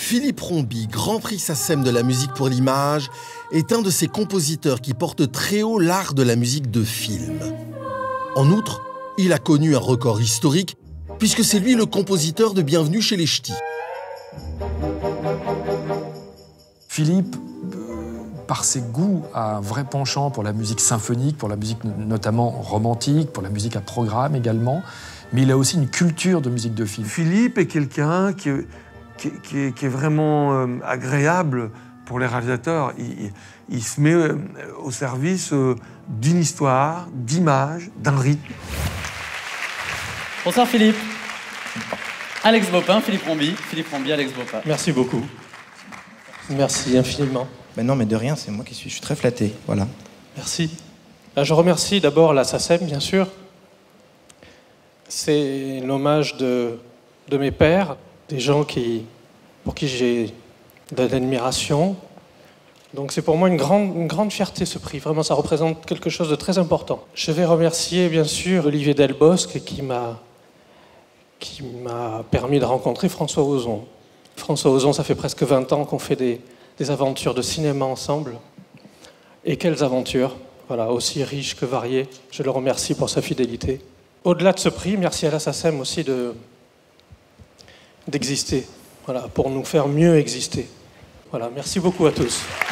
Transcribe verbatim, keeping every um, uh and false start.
Philippe Rombi, Grand Prix SACEM de la musique pour l'image, est un de ces compositeurs qui portent très haut l'art de la musique de film. En outre, il a connu un record historique, puisque c'est lui le compositeur de Bienvenue chez les Ch'tis. Philippe, par ses goûts, a un vrai penchant pour la musique symphonique, pour la musique notamment romantique, pour la musique à programme également, mais il a aussi une culture de musique de film. Philippe est quelqu'un qui, qui, qui, qui est vraiment euh, agréable pour les réalisateurs. Il, il se met euh, au service euh, d'une histoire, d'images, d'un rythme. Bonsoir Philippe. Alex Bopin, Philippe Rombi, Philippe Rombi, Alex Bopin. Merci beaucoup. Merci infiniment. Ben non, mais de rien, c'est moi qui suis, je suis très flatté, voilà. Merci. Je remercie d'abord la SACEM, bien sûr. C'est l'hommage de, de mes pairs, des gens qui, pour qui j'ai de l'admiration. Donc c'est pour moi une grande, une grande fierté, ce prix. Vraiment, ça représente quelque chose de très important. Je vais remercier, bien sûr, Olivier Delbosque, qui m'a qui m'a permis de rencontrer François Ozon. François Ozon, ça fait presque vingt ans qu'on fait des, des aventures de cinéma ensemble. Et quelles aventures, voilà, aussi riches que variées. Je le remercie pour sa fidélité. Au-delà de ce prix, merci à la SACEM aussi de, d'exister, voilà, pour nous faire mieux exister. Voilà, merci beaucoup à tous.